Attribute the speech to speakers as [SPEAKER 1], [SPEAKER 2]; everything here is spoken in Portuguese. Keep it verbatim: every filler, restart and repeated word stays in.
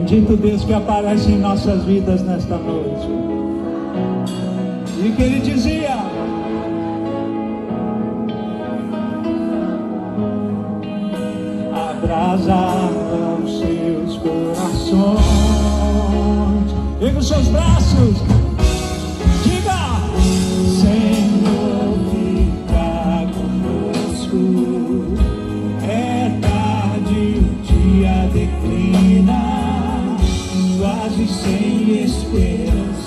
[SPEAKER 1] Bendito Deus que aparece em nossas vidas nesta noite. E que Ele dizia: abrasa os seus corações. Erga os seus braços. Diga: Senhor, fica conosco. É tarde, o dia declina, quase sem esperança.